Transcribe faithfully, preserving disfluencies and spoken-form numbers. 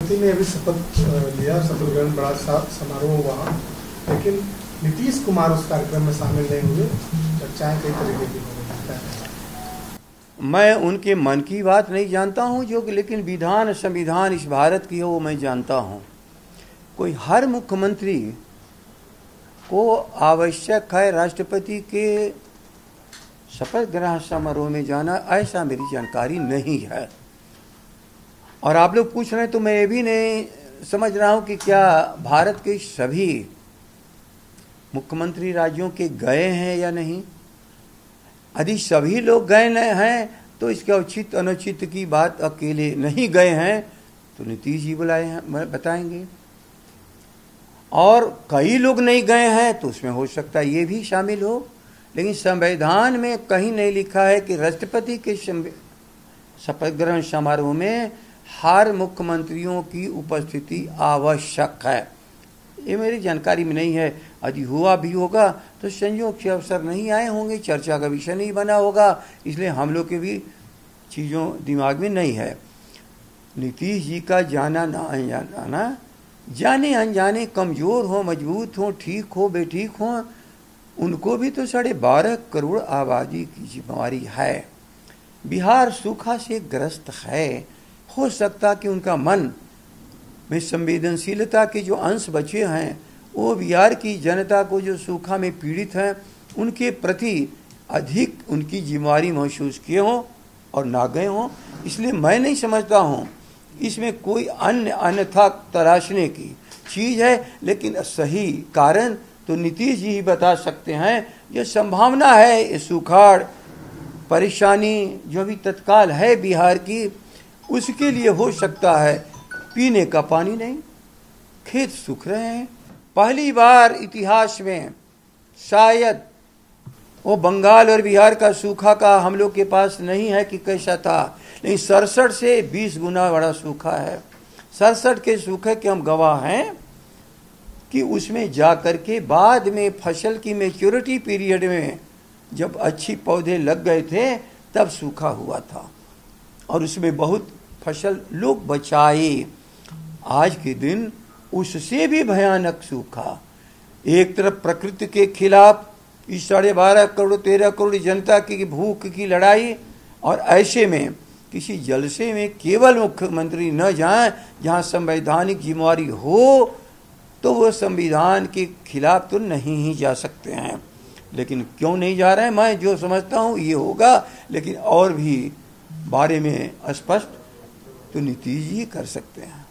ने अभी शपथ लिया, शपथ ग्रहण बड़ा समारोह हुआ, लेकिन नीतीश कुमार उस कार्यक्रम में शामिल नहीं हुए। चर्चाएं कई तरीके की हो रही। मैं उनके मन की बात नहीं जानता हूं, जो कि लेकिन विधान संविधान इस भारत की है वो मैं जानता हूं। कोई हर मुख्यमंत्री को आवश्यक है राष्ट्रपति के शपथ ग्रहण समारोह में जाना, ऐसा मेरी जानकारी नहीं है। और आप लोग पूछ रहे हैं तो मैं ये भी नहीं समझ रहा हूं कि क्या भारत के सभी मुख्यमंत्री राज्यों के गए हैं या नहीं। यदि सभी लोग गए हैं तो इसके उचित अनुचित की बात, अकेले नहीं गए हैं तो नीतीश जी बुलाए हैं बताएंगे, और कई लोग नहीं गए हैं तो उसमें हो सकता है ये भी शामिल हो। लेकिन संविधान में कहीं नहीं लिखा है कि राष्ट्रपति के शपथ ग्रहण समारोह में हर मुख्यमंत्रियों की उपस्थिति आवश्यक है। ये मेरी जानकारी में नहीं है। यदि हुआ भी होगा तो संयोग से अवसर नहीं आए होंगे, चर्चा का विषय नहीं बना होगा, इसलिए हम लोग के भी चीज़ों दिमाग में नहीं है। नीतीश जी का जाना ना अनजाना, जाने अनजाने, कमज़ोर हो मजबूत हो, ठीक हो बेठीक हो, उनको भी तो साढ़े बारह करोड़ आबादी की जिम्मेवारी है। बिहार सूखा से ग्रस्त है। हो सकता कि उनका मन में संवेदनशीलता के जो अंश बचे हैं वो बिहार की जनता को जो सूखा में पीड़ित हैं उनके प्रति अधिक उनकी जिम्मेवारी महसूस किए हों और ना गए हों। इसलिए मैं नहीं समझता हूँ इसमें कोई अन्य अन्यथा तराशने की चीज़ है। लेकिन सही कारण तो नीतीश जी ही बता सकते हैं। जो संभावना है सुखाड़ परेशानी जो भी तत्काल है बिहार की, उसके लिए हो सकता है पीने का पानी नहीं, खेत सूख रहे हैं। पहली बार इतिहास में शायद वो बंगाल और बिहार का सूखा का हम लोग के पास नहीं है कि कैसा था, लेकिन सड़सठ से बीस गुना बड़ा सूखा है। सड़सठ के सूखे के हम गवाह हैं कि उसमें जा कर के बाद में फसल की मैच्योरिटी पीरियड में जब अच्छी पौधे लग गए थे तब सूखा हुआ था और उसमें बहुत फसल लोग बचाए। आज के दिन उससे भी भयानक सूखा। एक तरफ प्रकृति के खिलाफ इस साढ़े बारह करोड़ तेरह करोड़ जनता की भूख की लड़ाई, और ऐसे में किसी जलसे में केवल मुख्यमंत्री न जाएं जहां संवैधानिक जिम्मेवारी हो तो वो संविधान के खिलाफ तो नहीं ही जा सकते हैं। लेकिन क्यों नहीं जा रहे हैं, मैं जो समझता हूँ ये होगा, लेकिन और भी बारे में स्पष्ट तो नीतीश जी कर सकते हैं।